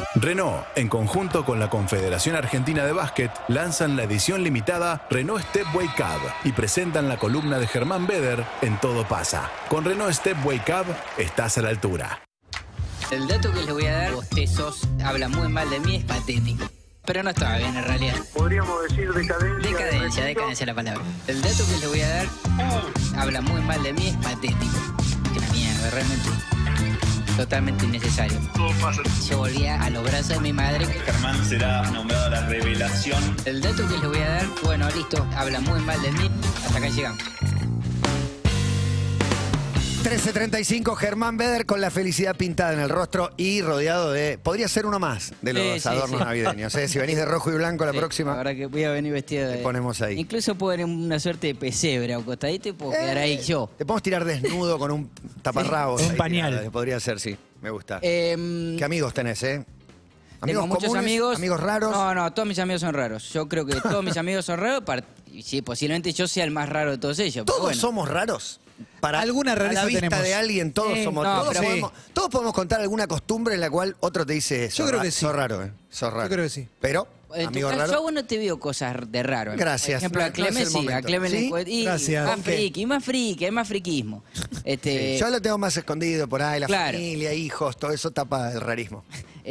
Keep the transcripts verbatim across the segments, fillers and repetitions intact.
Renault, en conjunto con la Confederación Argentina de Básquet, lanzan la edición limitada Renault Stepway Cab y presentan la columna de Germán Beder en Todo Pasa. Con Renault Stepway Cab estás a la altura. El dato que les voy a dar, bostezos, habla muy mal de mí, es patético. Pero no estaba bien en realidad. Podríamos decir decadencia. Decadencia, decadencia es la palabra. El dato que les voy a dar, habla muy mal de mí, es patético. Que la mierda, realmente. Totalmente innecesario. Todo pasa. Yo volvía a los brazos de mi madre. Germán será nombrado la revelación. El dato que les voy a dar, bueno, listo, habla muy mal de mí. Hasta acá llegamos. trece treinta y cinco, Germán Beder con la felicidad pintada en el rostro y rodeado de... Podría ser uno más de los Sí, sí, adornos sí. navideños. ¿eh? Si venís de rojo y blanco la Sí, próxima, ahora que voy a venir vestido de... te ponemos ahí. Incluso puedo venir una suerte de pesebre o costadito y puedo quedar ahí Eh, yo. Te podemos tirar desnudo con un taparrabos. Sí, un ahí pañal. tirado, podría ser, sí. Me gusta. Eh, ¿Qué amigos tenés, eh? Tengo muchos comunes? amigos. ¿Amigos raros? No, no, todos mis amigos son raros. Yo creo que todos mis amigos son raros. par- Y sí, posiblemente yo sea el más raro de todos ellos. pero ¿Todos bueno. somos raros? Para Alguna a la rareza vista tenemos. de alguien, todos Sí, somos... no, todos, pero- podemos, todos podemos contar alguna costumbre en la cual otro te dice... Yo "Sos creo ra- que sí. Sos raro, ¿eh? Sos raro. Yo creo que sí. Pero, En tu amigo caso, raro... yo bueno te veo cosas de raro. Gracias. Por ejemplo, No- a no Clemen es el sí, a momento. Clemen ¿Sí? le encuent- y Gracias. Más ¿Con qué? friki, más friki, hay más friquismo. Este, Yo lo tengo más escondido por ahí, la Claro. familia, hijos, todo eso tapa el rarismo.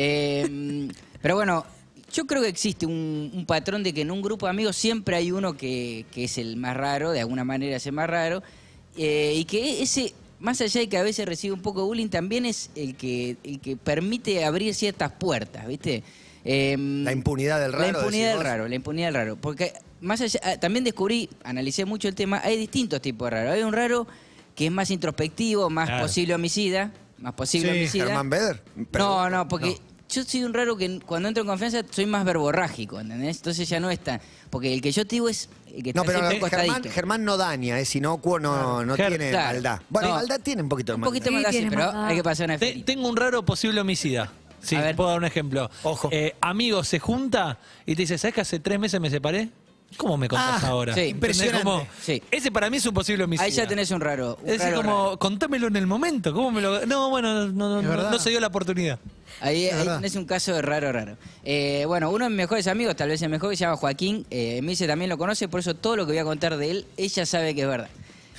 eh, pero bueno, yo creo que existe un, un patrón de que en un grupo de amigos siempre hay uno que, que es el más raro, de alguna manera es el más raro, eh, y que ese, más allá de que a veces recibe un poco de bullying, también es el que, el que permite abrir ciertas puertas, ¿viste? Eh, La impunidad del raro. La impunidad decís del vos. raro, la impunidad del raro. Porque más allá, ah, también descubrí, analicé mucho el tema, hay distintos tipos de raro. Hay un raro que es más introspectivo, más Claro. posible homicida, más posible Sí, homicida. ¿Germán Beder? No, no, porque yo soy un raro que cuando entro en confianza soy más verborrágico, ¿entendés? Entonces ya no es tan... Porque el que yo te digo es el que No, está pero siempre Germán, acostadito. Germán no daña, es inocuo, no, no Ger- tiene claro. maldad. Bueno, No. maldad tiene un poquito de Un maldad. poquito Sí, más así, tiene pero maldad. hay que pasar una Te- feria. tengo un raro posible homicida. Sí, A ver. puedo dar un ejemplo. Ojo. Eh, amigo se junta y te dice, ¿sabes que hace tres meses me separé? ¿Cómo me contás Ah, ahora? sí. ¿Entendés? Impresionante. Como- Sí. Ese para mí es un posible homicida. Ahí ya tenés un raro. Un Es decir, raro, como, raro. contámelo en el momento. ¿Cómo me lo.? No, bueno, no, no, Es no, verdad. no se dio la oportunidad. Ahí, Es ahí verdad. tenés un caso de raro, raro. Eh, bueno, uno de mis mejores amigos, tal vez el mejor, que se llama Joaquín, eh, Mise también lo conoce, por eso todo lo que voy a contar de él, ella sabe que es verdad.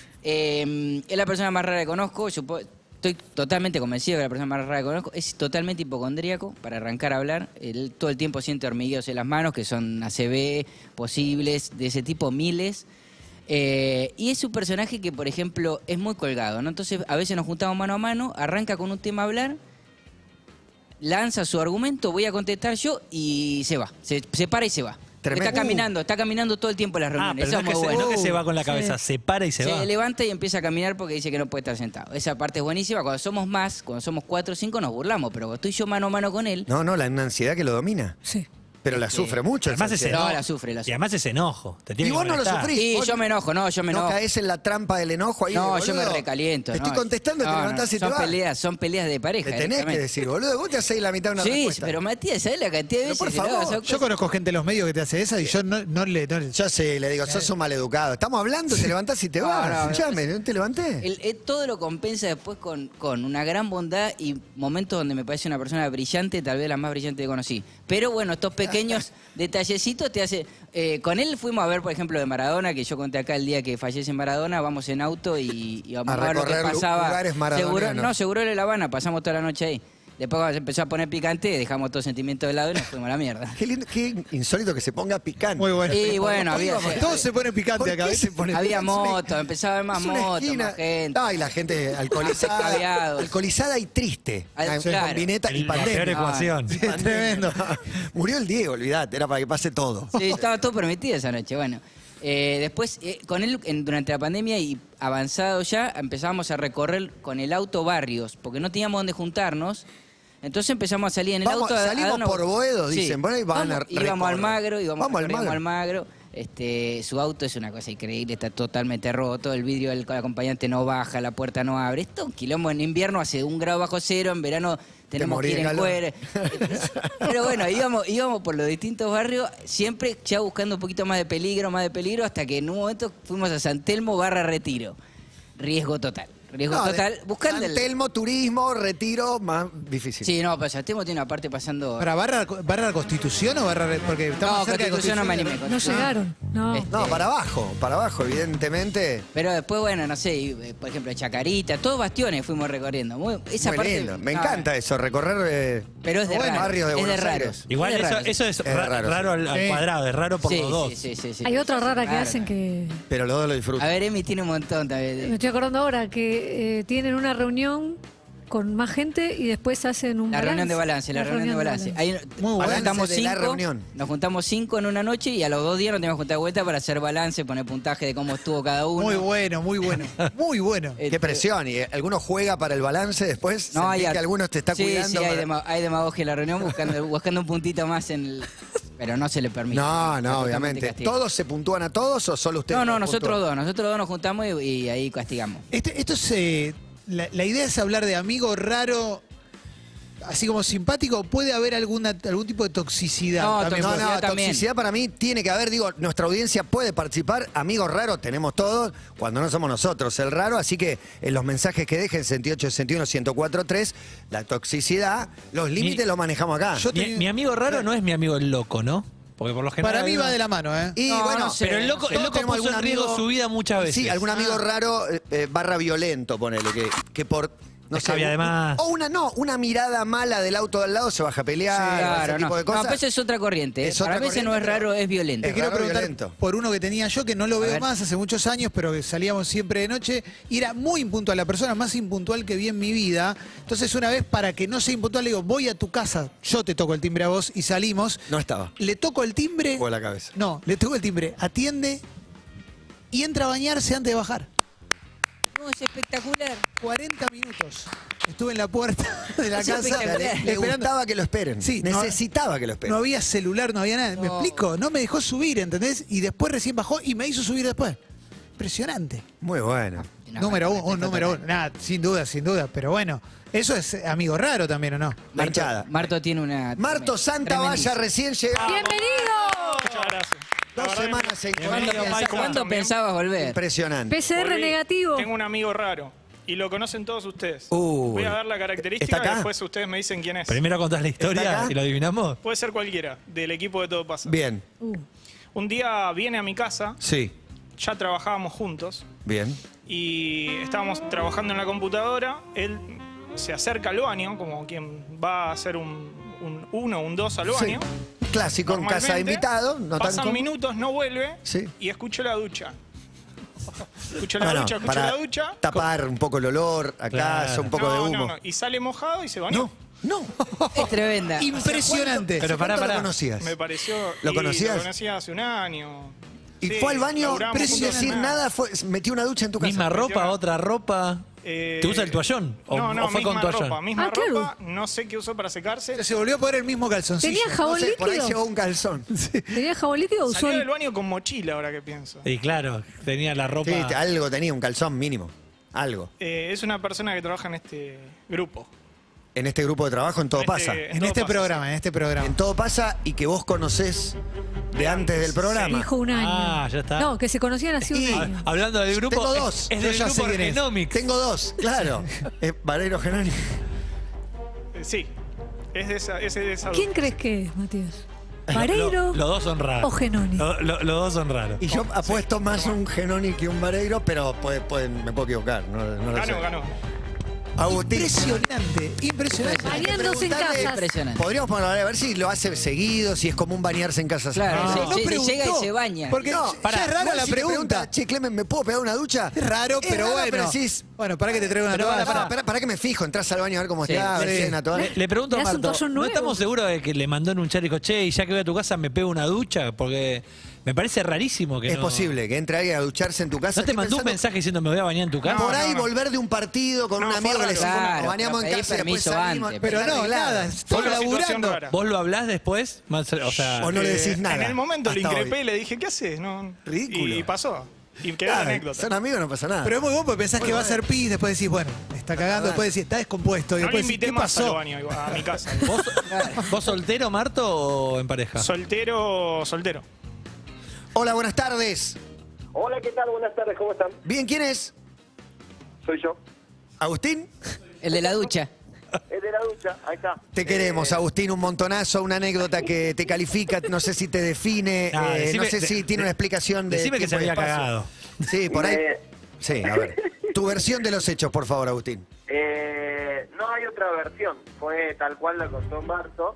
Eh, es la persona más rara que conozco, yo puedo- estoy totalmente convencido que es la persona más rara que conozco, es totalmente hipocondríaco, para arrancar a hablar, él todo el tiempo siente hormigueos en las manos, que son A C V posibles, de ese tipo miles. Eh, y es un personaje que, por ejemplo, es muy colgado, ¿no? Entonces, a veces nos juntamos mano a mano, arranca con un tema a hablar, lanza su argumento, voy a contestar yo y se va. Se, se para y se va. Tremendo. Está caminando, está caminando todo el tiempo en las Ah, reuniones. pero Eso no es, es que muy se, no bueno. que se va con la cabeza, Sí. se para y se, Se va. levanta y empieza a caminar porque dice que no puede estar sentado. Esa parte es buenísima. Cuando somos más, cuando somos cuatro o cinco, nos burlamos. Pero cuando estoy yo mano a mano con él, No, no, la una ansiedad que lo domina. Sí. Pero la Este, sufre mucho. esa Además es ansiedad. No, enojo. la sufre, la Y sufre. además es enojo. Te tiene Y que vos no lo molestar. sufrís. Sí, Vos yo me enojo, no, yo me No enojo. caes en la trampa del enojo ahí. No, de, yo me boludo, recaliento. Te no. estoy contestando, No, te no, levantás y te son vas. peleas, son peleas de pareja. Te tenés que directamente. decir, boludo, vos te hacés la mitad de una Sí, respuesta. pero Matías, ¿sabés la cantidad de Pero veces por que le favor, hago? Son Yo cosas- conozco gente en los medios que te hace esa y yo no, no le... no le- Yo sé, le digo, sos un maleducado. Estamos hablando, te levantás y te No, vas. no, no. Escuchame, ¿no te levanté? El- eh, todo lo compensa después con, con una gran bondad y momentos donde me parece una persona brillante, tal vez la más brillante que conocí. Pero bueno, estos pequeños detallecitos te hace... eh, con él fuimos a ver, por ejemplo, de Maradona, que yo conté acá el día que fallece Maradona, vamos en auto y, y vamos A a, ver lo que recorrer lu- pasaba. lugares Seguro, maradonianos. no, seguro era La Habana, pasamos toda la noche ahí. Después cuando se empezó a poner picante, dejamos todo sentimiento de lado y nos fuimos a la mierda. Qué, lindo, qué insólito que se ponga picante. Muy bueno. Y bueno, había... Todo se pone ¿Por picante acá. qué ¿viste? se pone Había picante? Es una- motos, empezaba a haber más es una motos, esquina. más gente. No, y la gente alcoholizada. Aviados. Alcoholizada y triste. Ah, Con claro. combineta y La peor pandemia. ecuación. Sí, tremendo. Murió el Diego, olvidate, era para que pase todo. Sí, estaba todo permitido esa noche. Bueno, eh, después eh, con él en- durante la pandemia y avanzado ya empezamos a recorrer con el auto barrios porque no teníamos dónde juntarnos. Entonces empezamos a salir en el Vamos, auto. a- a salimos dar una- por Boedo, Sí. dicen, bueno, y van a Vamos- íbamos al recorrer. Magro, íbamos, Vamos al recorríamos Magro. al Magro. Este, su auto es una cosa increíble, está totalmente roto, el vidrio del acompañante no baja, la puerta no abre. Esto es un quilombo. En invierno hace un grado bajo cero, en verano tenemos que morís ir de en calor. cuero. Pero bueno, íbamos, íbamos por los distintos barrios, siempre ya buscando un poquito más de peligro, más de peligro, hasta que en un momento fuimos a San Telmo barra Retiro. Riesgo total. riesgo No, de- total. Buscando San el... Telmo, turismo, retiro, más difícil. Sí, no, pero San Telmo tiene una parte pasando... ¿Para barra, barra Constitución o barra.? Porque estamos No, cerca de Constitución no me Constitución. animé. No Constitución. llegaron. No. Este, No, para abajo, para abajo, evidentemente. Pero después, bueno, no sé, y, eh, por ejemplo, Chacarita, todos bastiones fuimos recorriendo. Muy, esa Muy parte, lindo. Me no, encanta eso, recorrer eh, Pero es de bueno, raro. barrios de es Buenos de raro. Aires. Igual Es de eso, raro, eso es, Es ra- raro, raro, sí. al, al Sí. cuadrado, es raro por sí, los dos. Sí, sí, sí, sí. Hay otra rara que Claro. hacen que. pero los dos lo A disfrutan. ver, Emi tiene un montón Me también. estoy acordando ahora que eh, tienen una reunión con más gente y después hacen un La balance. reunión de balance, la, reunión de balance. Ahí Muy nos bueno. juntamos Balance de la cinco, reunión. nos juntamos cinco en una noche y a los dos días nos tenemos que juntar de vuelta para hacer balance, poner puntaje de cómo estuvo cada uno. Muy bueno, muy bueno. Muy bueno. Este, Qué presión. ¿Y eh, alguno juega para el balance después? No, hay ¿Sentís ar- que alguno te está sí, cuidando? Sí, hay, para- dema- hay demagogia en la reunión buscando, buscando un puntito más en el... Pero no se le permite. No, Está no, totalmente obviamente. castigado. ¿Todos se puntúan a todos o solo ustedes? No, no, los nosotros puntúan? dos. Nosotros dos nos juntamos y, y ahí castigamos. Este- esto es. eh, la, la idea es hablar de amigo raro, así como simpático. ¿Puede haber alguna, algún tipo de toxicidad? No, también? No, Toxicidad no, también. toxicidad para mí tiene que haber, digo, nuestra audiencia puede participar, amigos raros tenemos todos, cuando no somos nosotros el raro, así que en los mensajes que dejen sesenta y ocho sesenta y uno ciento cuatro tres, la toxicidad, los límites Mi- los manejamos acá. Yo Mi, tenía- mi amigo raro no es mi amigo el loco, ¿no? Porque por lo general. Para mí hay va uno- de la mano, ¿eh? Y No, bueno, no sé. Pero el loco, el todos loco tenemos puso en algún riesgo amigo- su vida muchas veces. Sí, algún amigo raro eh, eh, barra violento, ponele, que, que por... No Le cabía de más. O una, no, una mirada mala del auto de al lado se baja a pelear, Claro, ese no. tipo de No, cosas. pero eso es otra corriente. ¿eh? Es Para otra mí ese no es corriente, raro, pero- es violento. Te Es quiero raro, preguntar violento. por uno que tenía yo, que no lo A veo ver. más hace muchos años, pero que salíamos siempre de noche, y era muy impuntual, la persona más impuntual que vi en mi vida. Entonces, una vez, para que no sea impuntual, le digo, voy a tu casa, yo te toco el timbre a vos, y salimos. No estaba. Le toco el timbre. O la cabeza. No, le toco el timbre, atiende y entra a bañarse antes de bajar. No, es espectacular. cuarenta minutos. Estuve en la puerta de la Es casa. espectacular. Le, le esperando. gustaba que lo esperen. Sí, no- Necesitaba que lo esperen. No había celular, no había nada. ¿Me No. explico? No me dejó subir, ¿entendés? Y después recién bajó y me hizo subir después. Impresionante. Muy bueno. No, número no, uno, un no, número no, uno. Nada, sin duda, sin duda. Pero bueno, eso es eh, amigo raro también, ¿o no? La Marto, hinchada. Marto tiene una... Marto Santa Valla tremendísima. recién llegado. ¡Bienvenido! Muchas gracias. La Dos verdad semanas en ¿Cuándo, Bienvenido, pensa- Michael. cuándo También. pensabas volver? Impresionante. P C R volví. negativo. Tengo un amigo raro y lo conocen todos ustedes. Uy. Voy a dar la ¿Está característica acá? y después ustedes me dicen quién es. Primero contás la ¿Está historia acá? y lo adivinamos. Puede ser cualquiera, del equipo de Todo Pasa. Bien. Uh, Un día viene a mi casa, Sí. ya trabajábamos juntos Bien. y estábamos trabajando en la computadora. Él se acerca al baño, como quien va a hacer un, un uno, un dos al baño. Sí. Clásico en casa de Normalmente, invitado. No tan pasan com- minutos, no vuelve Sí. y escucho la ducha. Escucho la Bueno, ducha, escucho para la ducha. tapar un poco el olor a Claro. casa, un poco no, de humo. no, no. Y sale mojado y se bañó. No, no. Es tremenda. Impresionante. Pero pará, ¿Cuánto pará. lo conocías? Me pareció. ¿Lo y conocías? Lo conocía hace un año. Y Sí, fue al baño laburamos sin juntos decir en nada, fue, metió una ducha en tu casa. Misma ropa, otra ropa. Eh, ¿Te usa el toallón? ¿O, no, no, o fue misma con toallón? ropa, misma Ah, claro. ropa. No sé qué usó para secarse. Se volvió a poner el mismo calzoncillo. ¿Tenía jabón No sé, por ahí líquido? llegó un calzón. Sí, ¿Tenía jabón líquido o usó Salió el- del baño con mochila, ahora que pienso. Y claro, tenía la ropa. algo tenía, un calzón mínimo. Algo. Eh, es una persona que trabaja en este grupo. En este grupo de trabajo en todo Este- pasa. En todo este pasa, programa, en este programa. En todo pasa y que vos conocés de antes del programa. Dijo un año. Ah, ya está. No, que se conocían hace Y- un año. Hablando del grupo, Tengo es- dos. es, Yo del ya grupo sé quién es. Genomics. Tengo dos, claro. Es Valero Genoni. Eh, sí, es de esa. Es de esa ¿Quién crees que es, Matías? Lo- ¿Vareiro Los dos son raros. o Genoni? Lo- lo- los dos son raros. Y yo apuesto más un Genoni que un Vareiro, pero puede- puede- me puedo equivocar. No, no lo sé. Ganó, ganó. Agustín. Impresionante, impresionante. Hay que Bañándose en preguntarle- casas. Impresionante. Podríamos poner a ver si lo hace seguido, si es común bañarse en casas. Claro, ajenas. sí, No sí, preguntó, llega y se baña. Porque No, ya pará, es rara vos la si te pregunta. Che, Clemen, ¿me puedo pegar una ducha? Es raro, pero raro, bueno. pero decís, Bueno, para que te traiga una Pero toalla. pará, no, para, para que me fijo, entras al baño a ver cómo Sí, está, a ver sí. si hay una toalla. Le, le pregunto a Le das un Marto, toallón ¿no nuevo? estamos seguros de que le mandó en un chat y dijo, che, y ya que voy a tu casa me pego una ducha? Porque me parece rarísimo que Es no... posible que entre alguien a ducharse en tu casa. ¿No te Estoy mandó un pensando, mensaje diciendo me voy a bañar en tu casa? Por No, ahí no, no. volver de un partido con No, un fue amigo que le raro. decimos, Claro, nos bañamos en pero pedí casa y después permiso salimos. antes, Pero no, arreglado. nada. Estoy Fue una situación laburando. rara. ¿Vos lo hablás después? Más- O sea, O no le Eh, decís nada. En el momento le hasta increpé hoy. y le dije, ¿qué haces? No. Ridículo. Y pasó. Y quedó Claro, la anécdota. son amigos, no pasa nada. Pero es muy bueno porque pensás que va a ser pis, después decís, bueno, está cagando, después decís, está descompuesto. Y No le después decís, invité ¿qué más al pasó? baño, a mi casa. ¿vos, ¿vos soltero, Marto, o en pareja? Soltero, soltero. Hola, buenas tardes. Hola, ¿qué tal? Buenas tardes, ¿cómo están? Bien, ¿quién es? Soy yo. ¿Agustín? El de la ducha. Es de la ducha, ahí está. Te queremos, Eh, Agustín, un montonazo, una anécdota que te califica, no sé si te define, Ah, eh, decime- no sé si de- tiene una explicación de decime que se tiempo y había espacio. cagado. Sí, por ahí. Me- Sí, a ver. Tu versión de los hechos, por favor, Agustín. Eh, no hay otra versión, fue tal cual la contó Marto.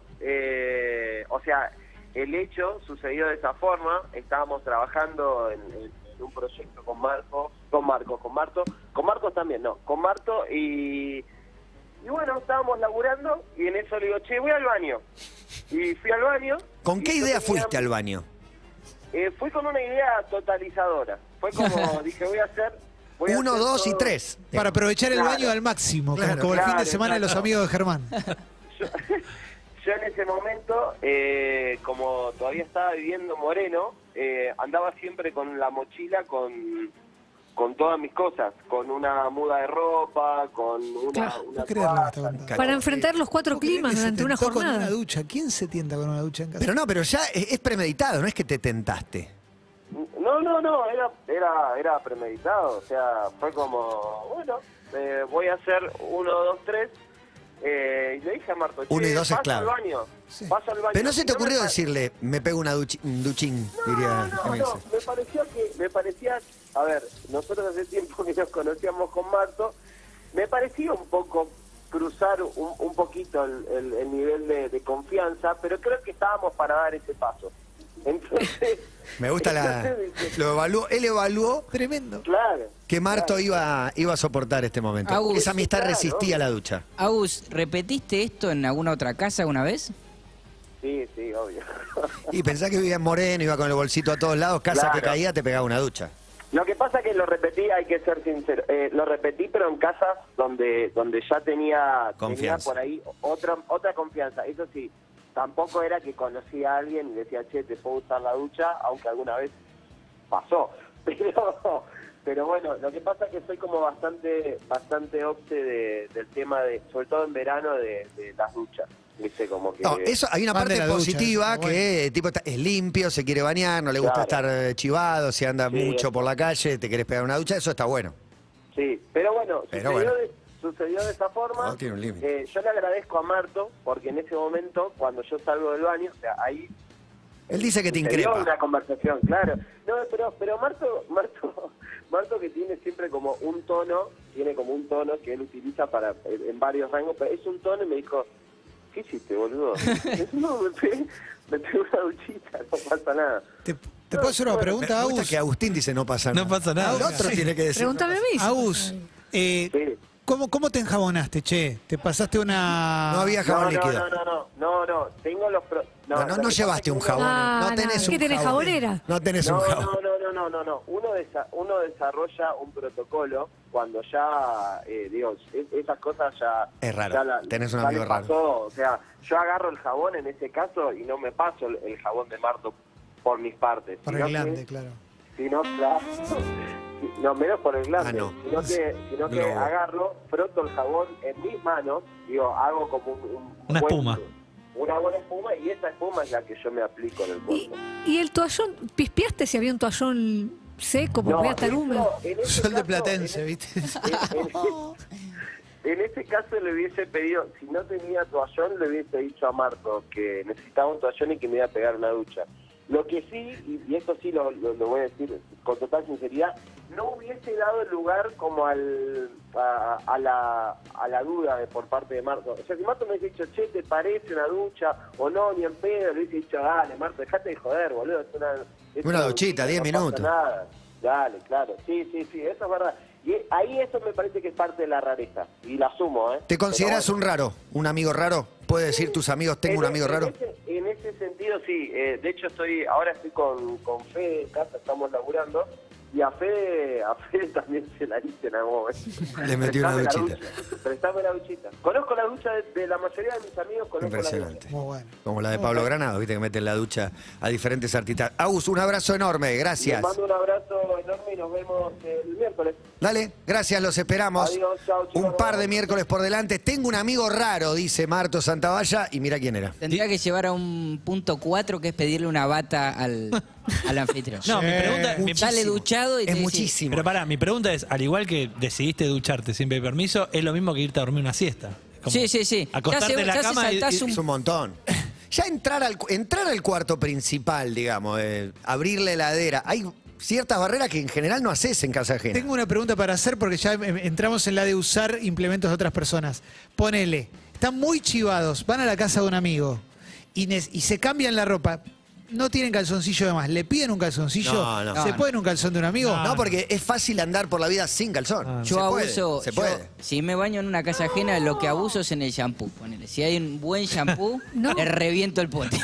Eh, o sea, el hecho sucedió de esa forma. Estábamos trabajando en, en- en un proyecto con Marco, con Marco, con Marto, con Marcos también, no, con Marto y, y bueno, estábamos laburando y en eso le digo, che, voy al baño. Y fui al baño. ¿Con y qué yo idea tenía- fuiste al baño? Eh, fui con una idea totalizadora. Fue como, dije, voy a hacer... voy a Uno, hacer dos y todo- tres. Para aprovechar el Claro. baño al máximo, como- Claro, como, el fin de claro, semana de los claro. amigos de Germán. Yo, yo en ese momento, eh, como todavía estaba viviendo en Moreno, eh, andaba siempre con la mochila con, con todas mis cosas, con una muda de ropa, con una, Claro. una No creerlo que está toalla. contando. Para enfrentar los cuatro ¿Vos creés climas que se durante una tentó con jornada. una ducha? ¿Quién se tienta con una ducha en casa? Pero no, pero ya es, es premeditado, no es que te tentaste. No, no, no, era, era, era premeditado, o sea, fue como, bueno, eh, voy a hacer uno, dos, tres, eh, y le dije a Marto, che, Uno y dos es paso clave. al baño, Sí. paso al baño. Pero no se te Y me ocurrió pa- decirle, me pego una duchi- un duchín, diría. No, no, ¿cómo no, dice? me parecía que, me parecía, a ver, nosotros hace tiempo que nos conocíamos con Marto, me parecía un poco cruzar un, un poquito el, el- el nivel de, de confianza, pero creo que estábamos para dar ese paso. Entonces, Me gusta la. entonces dije, Lo evaluó, él evaluó Tremendo. claro. que Marto claro. iba, iba a soportar este momento. Agus, Esa amistad claro. resistía la ducha. Agus, ¿repetiste esto en alguna otra casa alguna vez? Sí, sí, obvio. Y pensá que vivía en Moreno, iba con el bolsito a todos lados, casa que Claro. caía, te pegaba una ducha. Lo que pasa es que lo repetí, hay que ser sincero, eh, lo repetí pero en casas donde donde ya tenía, tenía Confianza. por ahí otra otra confianza. Eso sí, tampoco era que conocía a alguien y decía, che, te puedo usar la ducha, aunque alguna vez pasó. Pero pero bueno, lo que pasa es que soy como bastante bastante obse de, del tema de, sobre todo en verano, de, de las duchas. Viste, como que... No, eso hay una Van de parte la ducha, positiva eso, que tipo está- es limpio, se quiere bañar, no le gusta Claro. estar eh, chivado, si anda Sí, mucho eso. por la calle, te querés pegar una ducha, eso está bueno. Sí, pero bueno, Pero sucedió, bueno. De, sucedió de esa forma. No, tiene un límite. Eh, yo le agradezco a Marto, porque en ese momento, cuando yo salgo del baño, o sea, ahí Él dice que te sucedió increpa. una conversación, claro. No, pero, pero Marto, Marto, Marto que tiene siempre como un tono, tiene como un tono que él utiliza para en, en varios rangos, pero es un tono y me dijo, ¿qué hiciste, boludo? no, me pegué, me pegué una duchita, no pasa nada. ¿Te, te puedo hacer una pregunta, Me gusta Agus? que Agustín dice no pasa nada. No pasa nada. El otro Sí. tiene que decir. Pregúntame a mí. Agus, eh, Sí. ¿cómo, ¿cómo te enjabonaste, che? ¿Te pasaste una...? No había No, jabón no, líquido. no, no, no, no, no, tengo los... pro- No, no, lo no que llevaste un pasa es que jabón. Ah, no no. tenés ¿Qué un tenés, jabón. jabonera? No tenés No, un no, jabón. no, no, no, no, no. Uno, desa- uno desarrolla un protocolo cuando ya, eh, digo, es- esas cosas ya... Es raro. ya la- Tenés un ya amigo le raro. pasó. O sea, yo agarro el jabón en ese caso y no me paso el, el jabón de Marto por mis partes. Por sino el glande, que- claro. Sino, claro, no, menos por el glande, Ah, no. sino que, sino que No. agarro, froto el jabón en mis manos, digo, hago como un... un Una buen- espuma. Una buena espuma y esa espuma es la que yo me aplico en el ¿Y, cuerpo. y el toallón, pispeaste si había un toallón seco porque podía estar eso, húmedo? en ese Sol de caso, Platense, en- ¿viste? En, en- en ese caso le hubiese pedido, si no tenía toallón, le hubiese dicho a Marco que necesitaba un toallón y que me iba a pegar una ducha. Lo que sí, y, y esto sí lo, lo- lo voy a decir con total sinceridad, no hubiese dado el lugar como al a, a la, a la duda de por parte de Marco. O sea, si Marco me hubiese dicho, che, ¿te parece una ducha? O no, ni en pedo, le hubiese dicho, dale, Marco, dejate de joder, boludo. Es una, es Una duchita, diez no pasa minutos. nada. Dale, claro, sí, sí, sí, eso es verdad. Y ahí eso me parece que es parte de la rareza, y la asumo, ¿eh? ¿Te consideras Pero un bueno. raro? ¿Un amigo raro? ¿Puedes decir tus amigos, tengo un En- amigo en raro? ese- en ese sentido, sí. Eh, de hecho, estoy ahora estoy con, con Fede en casa, estamos laburando. Y a Fede, a Fede también se la hice en algún momento. Le metió una Prestame la duchita. ducha, Prestame la duchita. Conozco la ducha de, de la mayoría de mis amigos, conozco la Impresionante. Muy bueno. Como la de Pablo Granado, viste que mete en la ducha a diferentes artistas. Agus, un abrazo enorme, Les gracias. mando un abrazo enorme y nos vemos el miércoles. Dale, gracias, los esperamos. Adiós, chao, chicos. Un par de miércoles por delante. Tengo un amigo raro, dice Marto Santavalla, y mira quién era. Tendría que llevar a un punto cuatro, que es pedirle una bata al, al anfitrión. No, mi pregunta mi- Sale duchado y Es te dice- muchísimo. Pero pará, mi pregunta es, al igual que decidiste ducharte sin pedir permiso, es lo mismo que irte a dormir una siesta. Como Sí, sí, sí. Acostarte Ya se- en la ya se cama y- saltás y- un- Es un montón. Ya entrar al, cu- entrar al cuarto principal, digamos, eh, abrir la heladera, hay ciertas barreras que en general no haces en casa ajena. Tengo una pregunta para hacer porque ya em- entramos en la de usar implementos de otras personas. Ponele, están muy chivados, van a la casa de un amigo y, ne- y se cambian la ropa. No tienen calzoncillo de más. ¿Le piden un calzoncillo? No, no. ¿Se No, ponen un calzón de un amigo? No, porque es fácil andar por la vida sin calzón. Ah. Yo se puede, abuso, se yo- puede. si me baño en una casa ajena, lo que abuso es en el shampoo. Ponele. Si hay un buen shampoo, No. le reviento el pote.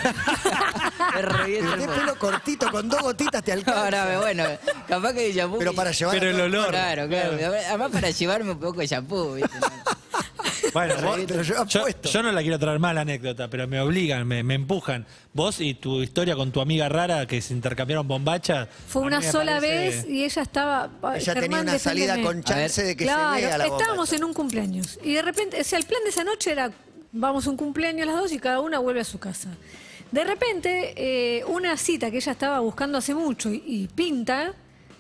le reviento el Tenés pote. pelo cortito con dos gotitas te alcanza. Ahora, bueno, capaz que el shampoo. Pero que- para llevar. Pero el olor. Claro, claro. Además, para llevarme un poco de shampoo, ¿viste? Bueno, Te vos- lo- te lo llevas yo, puesto. yo no la quiero traer mal la anécdota, pero me obligan, me, me empujan. Vos y tu historia con tu amiga rara que se intercambiaron bombachas. Fue a una mí me sola parece- vez y ella estaba. Ella tenía Germán, una salida deféndeme. con chance de que Claro, se vea la bomba. estábamos en un cumpleaños y de repente, o sea, el plan de esa noche era vamos a un cumpleaños las dos y cada una vuelve a su casa. De repente, eh, una cita que ella estaba buscando hace mucho y, y pinta,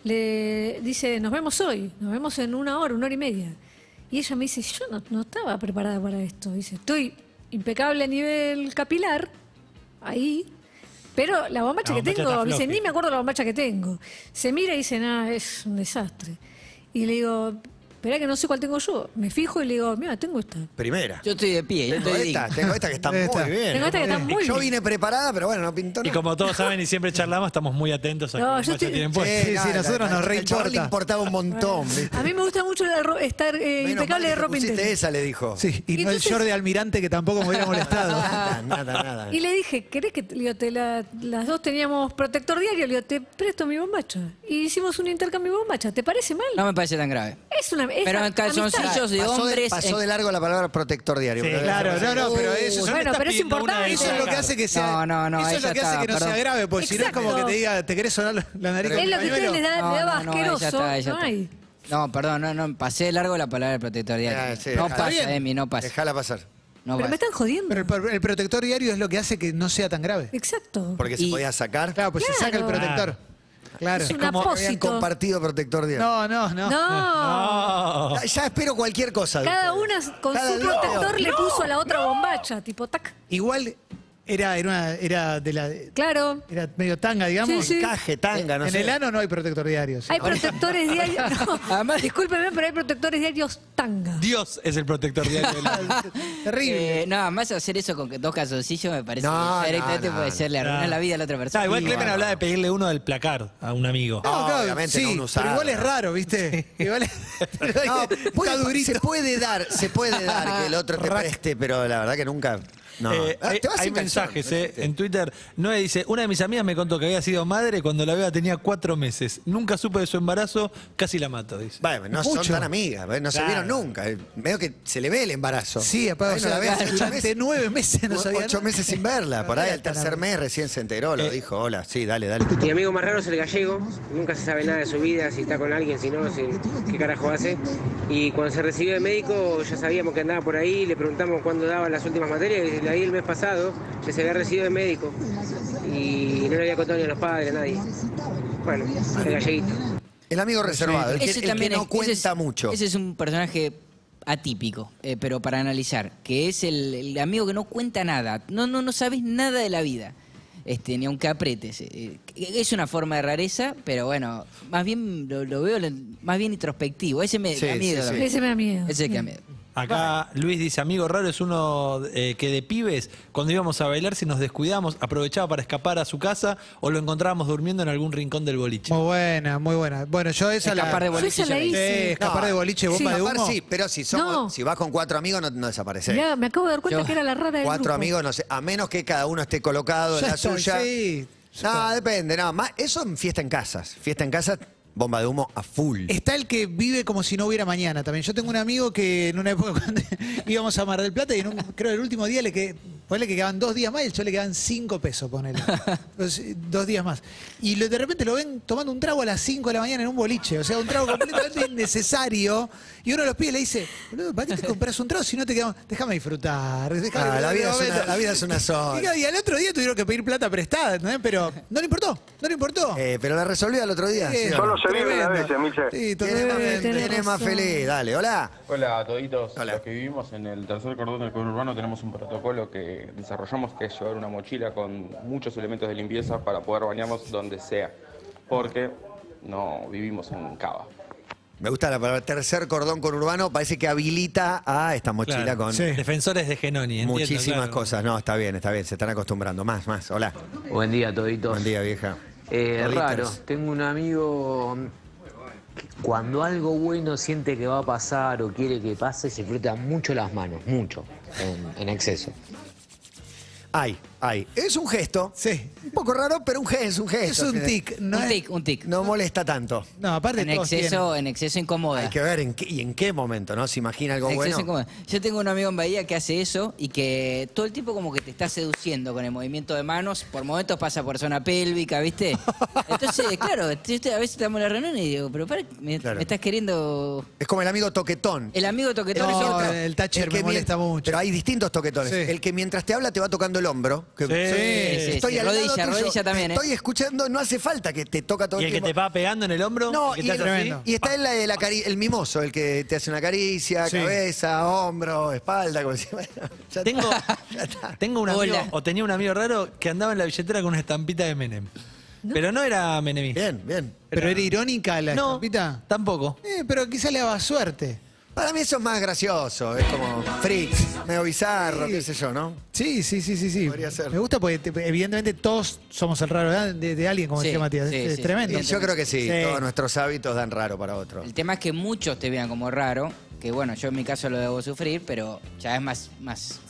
le dice, nos vemos hoy, nos vemos en una hora, una hora y media. Y ella me dice, yo no, no estaba preparada para esto. Dice, estoy impecable a nivel capilar, ahí, pero la bombacha La que bombacha tengo, está dice, floppy. ni me acuerdo la bombacha que tengo. Se mira y dice, nada, es un desastre. Y le digo, esperá que no sé cuál tengo yo. Me fijo y le digo, mira, tengo esta. Primera. Yo estoy de pie, yo Tengo estoy esta, digno. tengo esta que está Esta. muy bien. Tengo esta que está muy Yo bien. vine preparada, pero bueno, no pintó Y nada. como todos saben y siempre charlamos, estamos muy atentos a No, qué yo bombacha estoy- tienen Sí, puestas. sí, nada, nosotros la- nos la- re al chaval le importa. importaba un montón, ¿viste? A mí me gusta mucho la ro- estar eh, Menos impecable mal de que te ropa pusiste interior. esa, le dijo. Sí, y no el Entonces- short de almirante que tampoco me hubiera molestado. Nada, nada, nada. Y le dije, ¿querés que te, le digo, te la- las dos teníamos protector diario? Le digo, te presto mi bombacha. Y hicimos un intercambio de bombacha. ¿Te parece mal? No me parece tan grave. Es una. es Pero a- en calzoncillos amistad. de pasó de, hombres. pasó en- de largo la palabra protector diario. Sí, pero- Claro, no, no, pero eso, Uh, es- me Bueno, estás pero es pidiendo una importante. de eso es lo que hace que sea. No, no, no, eso ahí es lo ya que hace está, que no perdón. sea grave, porque si no es como que Exacto. te diga, ¿te querés sonar la nariz con Es un lo que a ustedes pañuelo? les, da, No, le daba no, no, ahí ya asqueroso. está, ahí ya no está. hay. No, perdón, no, no, pasé de largo la palabra protector diario. Ah, sí, no está pasa, bien. Emi, no pasa. Dejala pasar. No Pero me pasa. están jodiendo. Pero el, pro- el protector diario es lo que hace que no sea tan grave. Exacto. Porque se Y- podía sacar. Claro, pues se saca el Claro. protector. Claro. Es un Habían apósito. compartido protector diario. No, no, no. No. No. Ya, ya espero cualquier cosa. de Cada ustedes. una con Cada su día protector peor. le puso a la otra bombacha, tipo tac. Igual era, era, una- era de la. Claro. Era medio tanga, digamos. Sí, sí. Encaje, tanga, no en sé. el ano no hay protector diario. sí. Hay protectores diarios. No, Además- discúlpeme, pero hay protectores diarios tanga. Dios es el protector diario del alma. Terrible. Eh, no, más hacer eso con dos calzoncillos me parece No, que ya directamente no, no, puede ser le arruinar no. la vida a la otra persona. Ah, igual Y Clemen bueno. hablaba de pedirle uno del placar a un amigo. No, No, claro, obviamente sí, no un pero usado. igual es raro, ¿viste? Igual es, pero No, está puede- durito. se puede dar, se puede dar que el otro te Rack. preste, pero la verdad que nunca. No. Eh, Ah, hay te vas hay sin calzón, mensajes no eh, existe. en Twitter. Noé dice, una de mis amigas me contó que había sido madre cuando la beba tenía cuatro meses. Nunca supe de su embarazo, casi la mato, dice. Bueno, no son Mucho. tan amigas, ¿ves? no se Claro. vieron nunca. Eh, Veo que se le ve el embarazo. Sí, aparte, Ahí o no la sea, ves hace ocho durante meses. nueve meses no O- sabía Ocho nada. meses sin verla. Por ahí al tercer mes recién se enteró, lo Eh. dijo. Hola, sí, dale, dale. Mi amigo más raro es el gallego, nunca se sabe nada de su vida, si está con alguien, si no, si, qué carajo hace. Y cuando se recibió de médico ya sabíamos que andaba por ahí, le preguntamos cuándo daba las últimas materias y le di el mes pasado que se había recibido de médico y no le había contado ni a los padres, a nadie. Bueno, el galleguito. El amigo reservado, el que, Ese el que también no es- cuenta ese es- mucho. Ese es un personaje atípico, eh, pero para analizar, que es el, el amigo que no cuenta nada, no, no, no sabes nada de la vida, este, ni aunque apretes. eh, es una forma de rareza, pero bueno, más bien lo, lo veo más bien introspectivo. Ese me Sí, da miedo sí, sí. también. Ese me da miedo. Ese que da miedo. Acá Luis dice, amigo raro es uno eh, que de pibes, cuando íbamos a bailar, si nos descuidamos, aprovechaba para escapar a su casa o lo encontrábamos durmiendo en algún rincón del boliche. Muy buena, muy buena. Bueno, yo esa Escapar la. de boliche Yo esa ya la la hice. hice. Eh, escapar No, de boliche, bomba sí, de Escapar humo. sí, pero si, somos, No. si vas con cuatro amigos no, no desapareces. Mirá, me acabo de dar cuenta Yo- que era la rara del Cuatro grupo. amigos, no sé, a menos que cada uno esté colocado en Ya la estoy, suya. sí. No, depende, no. Más, eso en fiesta en casas. Fiesta en casa, bomba de humo a full. Está el que vive como si no hubiera mañana también. Yo tengo un amigo que en una época cuando íbamos a Mar del Plata y en un, creo el último día le que Ponele que quedaban dos días más y el chavo le quedaban cinco pesos, ponele. Entonces, dos días más. Y lo- de repente lo ven tomando un trago a las cinco de la mañana en un boliche. O sea, un trago completamente innecesario. Y uno de los pibes le dice, boludo, ¿para qué te compras un trago si no te quedamos? Déjame disfrutar. Déjame Ah, la, vida disfrutar es este una, la momento". vida es una sola. Y al otro día tuvieron que pedir plata prestada, ¿entendés? Pero no le importó, no le importó. Eh, pero la resolvió el otro día. Sí, ¿sí o no? Solo se vive una tremendo. vez, Miche. Sí, ¿Quién es más, totalmente. Eh, tenés quién es más razón. feliz? Dale, hola. Hola a toditos. Hola. Los que vivimos en el tercer cordón del conurbano tenemos un protocolo que desarrollamos que es llevar una mochila con muchos elementos de limpieza para poder bañarnos donde sea, porque no vivimos en Cava. Me gusta la palabra tercer cordón conurbano, parece que habilita a esta mochila Claro. con Sí. Defensores de Genoni, entiendo, muchísimas claro. cosas. No, está bien, está bien, se están acostumbrando. Más, más. Hola. Buen día, toditos. Buen día, vieja. Eh, Toditas. raro, tengo un amigo que cuando algo bueno siente que va a pasar o quiere que pase, se frota mucho las manos, mucho, en, en exceso. Ay, ay. Es un gesto. Sí. Un poco raro, pero un gesto, es un gesto. Es un tic. No, un es- tic, un tic. No molesta tanto. no aparte En todos exceso, en exceso incomoda. Hay que ver en qué, y en qué momento, ¿no? Se imagina algo En bueno. exceso incomoda. Yo tengo un amigo en Bahía que hace eso y que todo el tiempo como que te está seduciendo con el movimiento de manos. Por momentos pasa por zona pélvica, ¿viste? Entonces, claro, yo estoy- a veces estamos en la reunión y digo, pero para, me, Claro. me estás queriendo... Es como el amigo toquetón. El amigo toquetón No, es otro. el Thatcher que me molesta mien- mucho. Pero hay distintos toquetones. Sí. El que mientras te habla te va tocando el hombro. Que- Sí. Sí, Estoy sí, al lado rodilla, tuyo, rodilla también, te ¿eh? Estoy escuchando, no hace falta que te toca todo ¿Y el el que tiempo. te va pegando en el hombro? No, ¿El que y, te hace el- así? y está el, el, acari- el mimoso, el que te hace una caricia, Sí. cabeza, hombro, espalda, como si bueno, ya Tengo, está, ya está. tengo un amigo, Hola. o tenía un amigo raro que andaba en la billetera con una estampita de Menem. Pero no era menemista. Bien, bien. Pero era irónica la No, estampita. tampoco. Eh, pero quizá le daba suerte. Para mí eso es más gracioso, es como Fritz, medio bizarro, Sí. qué sé yo, ¿no? Sí, sí, sí, sí, sí. Podría ser. Me gusta porque te- evidentemente todos somos el raro de, de- de alguien, como Sí, decía Matías. sí, es, es sí. tremendo. Y yo creo que sí, Sí. todos nuestros hábitos dan raro para otros. El tema es que muchos te vean como raro, que bueno, yo en mi caso lo debo sufrir, pero ya es más, más,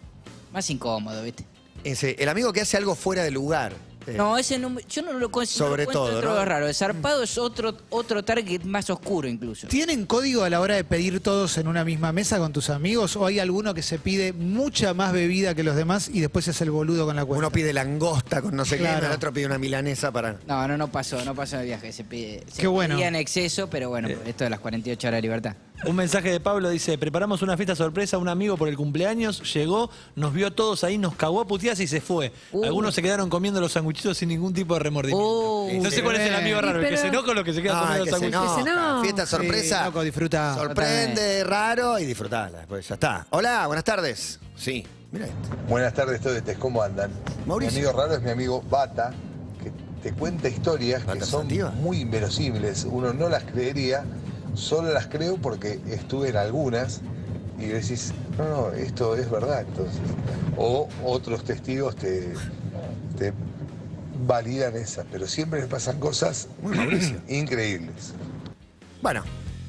más incómodo, ¿viste? Ese, el amigo que hace algo fuera de lugar. eh, No, ese no, yo no lo considero Sobre todo, dentro ¿no? de lo raro. El zarpado es otro, otro target más oscuro incluso. ¿Tienen código a la hora de pedir todos en una misma mesa con tus amigos o hay alguno que se pide mucha más bebida que los demás y después se hace el boludo con la cuenta? Uno pide langosta con no sé Claro. qué, el otro pide una milanesa para... No, no, no pasó, no pasó en el viaje. Se pide, se Qué bueno. pedía en exceso, pero bueno, esto de las cuarenta y ocho horas de libertad. Un mensaje de Pablo dice, preparamos una fiesta sorpresa a un amigo por el cumpleaños, llegó, nos vio a todos ahí, nos cagó a puteadas y se fue. Uh. Algunos se quedaron comiendo los sanguchitos sin ningún tipo de remordimiento. Uh. no sé cuál es el amigo raro, el que Pero- se enoja o los que se quedan No, comiendo el los que se sanguchitos. enoja. enoja. no. Fiesta Sí, sorpresa. loco, disfruta. Sorprende, raro y disfrutala. Después ya está. Hola, buenas tardes. Sí, mira esto. Buenas tardes, todos. ¿Cómo andan? Mauricio. Mi amigo raro es mi amigo Bata, que te cuenta historias Bata que son Sativa. muy inverosímiles. Uno no las creería, solo las creo porque estuve en algunas y decís, no, no, esto es verdad. Entonces, o otros testigos te, te validan esas, pero siempre les pasan cosas increíbles. Bueno,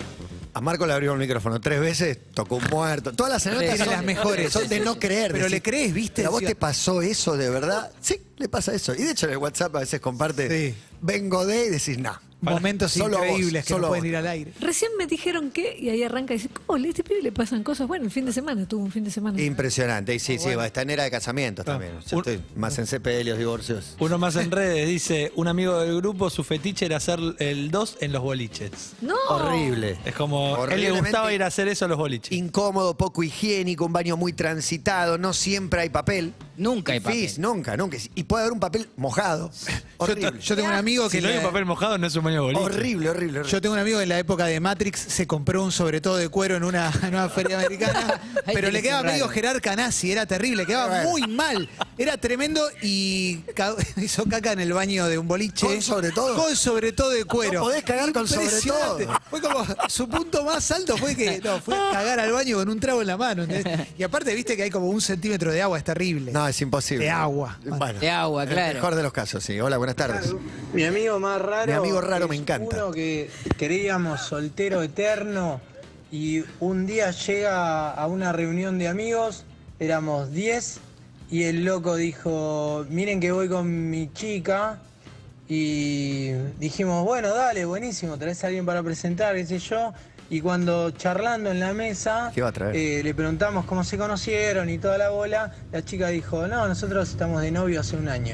a Marco le abrió el micrófono tres veces, tocó un muerto. Todas las anécdotas Tiene son, las mejores. son de no creer. Pero decís, le crees, ¿viste? ¿Pero a vos Decía- te pasó eso de verdad? Sí, le pasa eso. Y de hecho en el WhatsApp a veces comparte, Sí. vengo de y decís, no. Momentos Solo a vos, increíbles que solo no a pueden vos. ir al aire. Recién me dijeron que, y ahí arranca y dice, ¿cómo a este pibe le pasan cosas? Bueno, el fin de semana, tuvo un fin de semana. Impresionante. Y sí, sí, va, está en era de casamientos también. Yo Un- estoy más en sepelios, divorcios. Uno más en redes dice, un amigo del grupo, su fetiche era hacer el dos en los boliches. No. Horrible. Es como, él le Horriblemente gustaba ir a hacer eso a los boliches. Incómodo, poco higiénico, un baño muy transitado, no siempre hay papel. Nunca hay papel. Difícil, nunca, nunca. Y puede haber un papel mojado. Yo, Horrible. yo tengo un amigo que Si no hay le- un papel mojado, no es un baño de boliche. horrible, horrible, horrible. Yo tengo un amigo que en la época de Matrix se compró un sobre todo de cuero en una, en una feria americana, Ahí pero le tenés quedaba un medio raro. Gerard Canassi, era terrible, quedaba Bueno. muy mal, era tremendo y ca- hizo caca en el baño de un boliche. ¿Con sobre todo? Con sobre todo de cuero. No podés cagar con sobre Impresionante. todo. Fue como, su punto más alto fue que, no, fue cagar al baño con un trago en la mano. ¿entendés? Y aparte, viste que hay como un centímetro de agua, es terrible. No, es imposible. De agua. Bueno, De agua, el claro. mejor de los casos, sí. Hola, buenas tardes. Mi amigo más raro. Mi amigo raro es me encanta. Uno que creíamos soltero eterno y un día llega a una reunión de amigos, éramos diez y el loco dijo, miren que voy con mi chica y dijimos, bueno, dale, buenísimo, traes a alguien para presentar, qué sé yo. Y cuando charlando en la mesa, ¿Qué va a traer? eh, le preguntamos cómo se conocieron y toda la bola, la chica dijo, no, nosotros estamos de novio hace un año.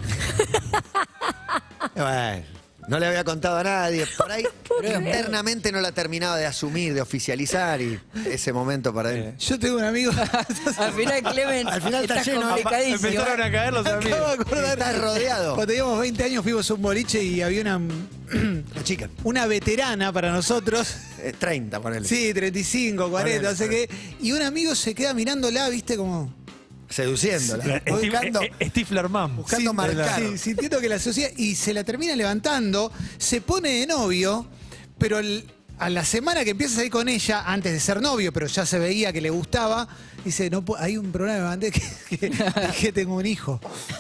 Bueno, no le había contado a nadie. Por ahí internamente no la terminaba de asumir, de oficializar y ese momento para él. Yo tengo un amigo. Al final, Clemen, Al final está estás lleno, complicadísimo. Empezaron a caer los amigos. Acabo de acordar. Estás rodeado. Cuando teníamos veinte años fuimos a un boliche y había una, La chica. una veterana para nosotros. Eh, treinta, ponele. Sí, treinta y cinco, cuarenta, no sé Ponele, qué. Y un amigo se queda mirándola, viste, como Seduciéndola. Steve, Buscando, eh, eh, Stifler Mam. buscando Sí, marcar. sí, sintiendo que la sociedad. Y se la termina levantando, se pone de novio, pero el- a la semana que empieza a ir con ella, antes de ser novio, pero ya se veía que le gustaba, dice, no pu- hay un problema, me mandé que, que dije tengo un hijo.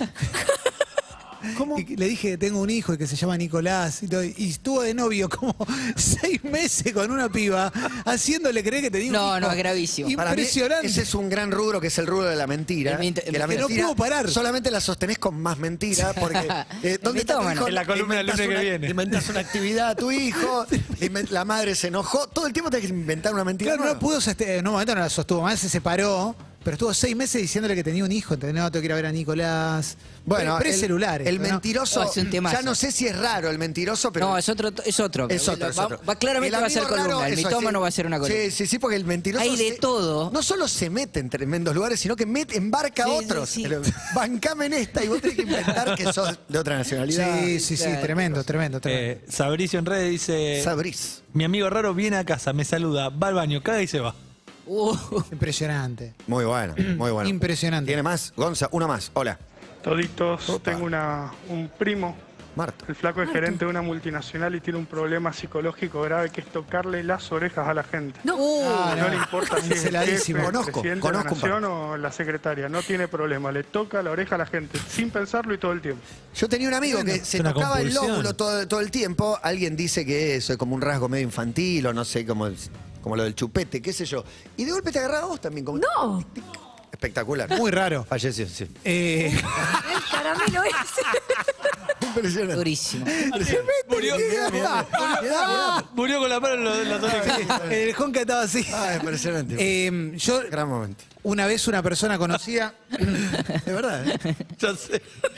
¿Cómo? Y le dije que tengo un hijo y que se llama Nicolás y, todo, y estuvo de novio como seis meses con una piba haciéndole creer que tenía un hijo. No, no, es gravísimo. Para mí, Impresionante. ese es un gran rubro que es el rubro de la mentira. El mint- que la que no mentira puedo parar. solamente la sostenés con más mentira. Porque, eh, ¿dónde está tu mitómano. hijo? En la columna del Le inventás lunes que una- viene. le inventás una actividad a tu hijo, le invent- la madre se enojó. Todo el tiempo tenés que inventar una mentira. Claro, no nueva. la pudo sostener, en un momento no la sostuvo más, se separó, pero estuvo seis meses diciéndole que tenía un hijo, entonces no, tengo que ir a ver a Nicolás. Bueno, Pre- el- precelulares. El, ¿no? mentiroso, No, es un temazo. ya no sé si es raro el mentiroso, pero... No, es otro, es otro. Es otro, es Va- otro. va- claramente El va a ser amigo raro, columna. El eso, mitómano sí. va a ser una columna. Sí, sí, sí, porque el mentiroso... Hay de se- todo. No solo se mete en tremendos lugares, sino que mete, embarca Sí, a sí, otros. sí. Pero, bancame en esta y vos tenés que inventar que sos de otra nacionalidad. Sí, sí, sí, Claro. tremendo, tremendo, tremendo. Eh, Sabricio en redes dice: Sabrís. mi amigo raro viene a casa, me saluda, va al baño, caga y se va. Uh, Impresionante. Muy bueno, muy bueno. Impresionante. ¿Tiene más? Gonza, una más. Hola. Toditos, Opa. tengo una, un primo, Marta. el flaco es gerente de una multinacional y tiene un problema psicológico grave que es tocarle las orejas a la gente. No. Ah, No no. le importa si es el jefe, Canceladísimo. el Conozco, presidente de la conozco un par. nación o la secretaria, no tiene problema, le toca la oreja a la gente sin pensarlo y todo el tiempo. Yo tenía un amigo que se una tocaba el compulsión. lóbulo todo, todo el tiempo. Alguien dice que eso es como un rasgo medio infantil o no sé, como, el- como lo del chupete, qué sé yo. Y de golpe te agarraba vos también. Como No. Espectacular. Muy raro. Falleció, sí. Eh, El caramelo ese. Impresionante. durísimo. Murió, Mirá, mirá, mirá, murió con la mano en, los- en las orejas. el Jonca estaba así. Ah, impresionante. Eh, yo, Gran momento. una vez una persona conocida. De verdad, ¿eh? Ya sé.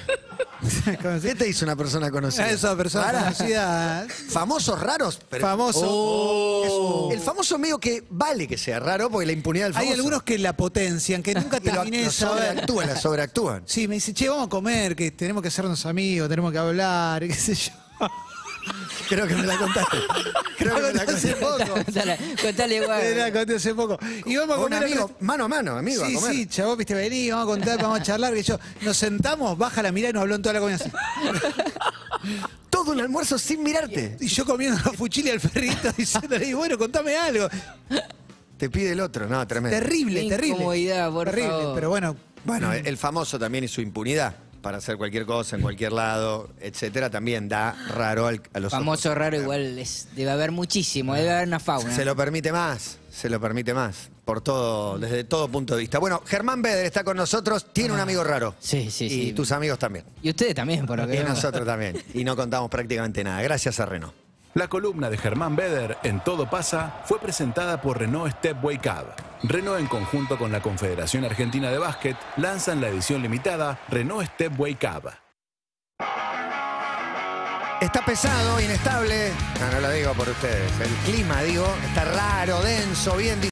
¿Qué te hizo una persona conocida? Esa persona Para. conocida. Famosos raros. pero- Famoso. Oh. Es- el famoso medio que vale que sea raro porque la impunidad del famoso. Hay algunos que la potencian, que nunca Y lo, terminé de lo saber. sobreactúan, la sobreactúan. Sí, me dice, che, vamos a comer, que tenemos que hacernos amigos, tenemos que hablar, qué sé yo. Creo que me la contaste. Creo que me la Hace contaste. poco. Contale, contale Me la igual. conté hace poco. Y vamos a Un comer. amigo, mano a mano, amigo, a Sí, comer. sí, chavos, viste, vení, vamos a contar, vamos a charlar, que yo. Nos sentamos, baja la mirada y nos habló en toda la comida así. Todo un almuerzo sin mirarte. Y yo comiendo la fuchila al perrito diciéndole, y bueno, contame algo. Te pide el otro, no, tremendo. Terrible, Qué terrible. incomodidad, por terrible, favor. pero bueno. Bueno, el famoso también y su impunidad para hacer cualquier cosa en cualquier lado, etcétera, también da raro al- a los Famoso ojos. raro igual es- debe haber muchísimo, debe haber una fauna. Se lo permite más, se lo permite más, por todo, desde todo punto de vista. Bueno, Germán Beder está con nosotros, tiene un amigo raro. Sí, sí, Y sí. tus amigos también. Y ustedes también, por lo que Y vemos. nosotros también. Y no contamos prácticamente nada. Gracias a Renault. La columna de Germán Beder en Todo Pasa fue presentada por Renault Stepway Cab. Renault en conjunto con la Confederación Argentina de Básquet lanzan la edición limitada Renault Stepway Cab. Está pesado, inestable. No, no lo digo por ustedes. El clima, digo, está raro, denso, bien